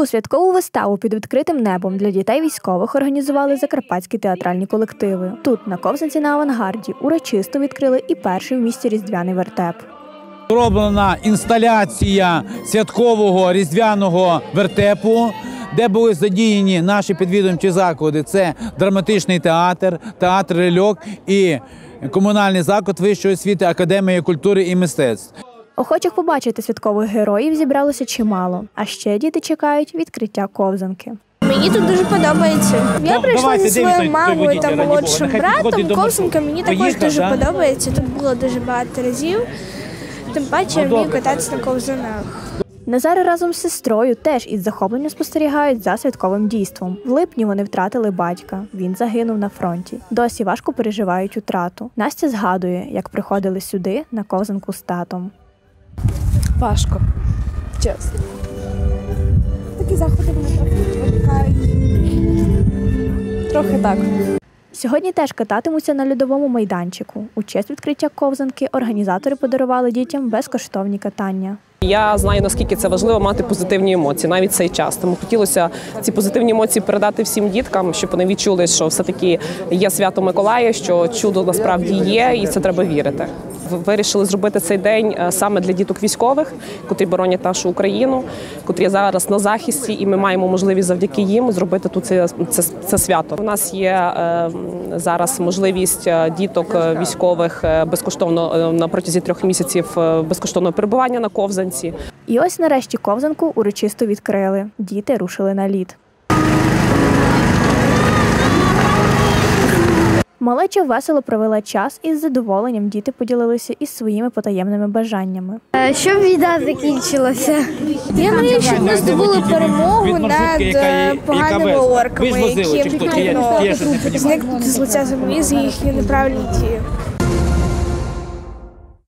Цю святкову виставу під відкритим небом для дітей військових організували закарпатські театральні колективи. Тут, на Ковзанці на Авангарді, урочисто відкрили і перший в місті різдвяний вертеп. Зроблена інсталяція святкового різдвяного вертепу, де були задіяні наші підвідомчі заклади. Це драматичний театр, театр «Рильок» і комунальний заклад вищої освіти Академія культури і мистецтв. Охочих побачити святкових героїв зібралося чимало, а ще діти чекають відкриття ковзанки. Мені тут дуже подобається. Я прийшла зі своєю мамою та молодшим братом. Ковзанка мені також дуже подобається. Тут було дуже багато разів. Тим паче я вмію кататися на ковзанах. Назар разом з сестрою теж із захопленням спостерігають за святковим дійством. В липні вони втратили батька. Він загинув на фронті. Досі важко переживають утрату. Настя згадує, як приходили сюди на ковзанку з татом. Важко. Чесно. Такі заходи мене трохи відволікають. Трохи так. Сьогодні теж кататимуться на льодовому майданчику. У честь відкриття ковзанки організатори подарували дітям безкоштовні катання. Я знаю, наскільки це важливо мати позитивні емоції, навіть цей час. Тому хотілося ці позитивні емоції передати всім діткам, щоб вони відчули, що все-таки є свято Миколая, що чудо насправді є, і це треба вірити. Вирішили зробити цей день саме для діток військових, котрі боронять нашу Україну, котрі зараз на захисті, і ми маємо можливість завдяки їм зробити тут це свято. У нас є зараз можливість діток військових безкоштовно на протязі 3 місяців безкоштовного перебування на ковзанці. І ось нарешті ковзанку урочисто відкрили. Діти рушили на лід. Малеча весело провела час і з задоволенням діти поділилися із своїми потаємними бажаннями. Щоб війна закінчилася. Я мрію, щоб ми здобули перемогу над поганими орками, які потрібно зникнути з лиця землі за їхні неправильні дії.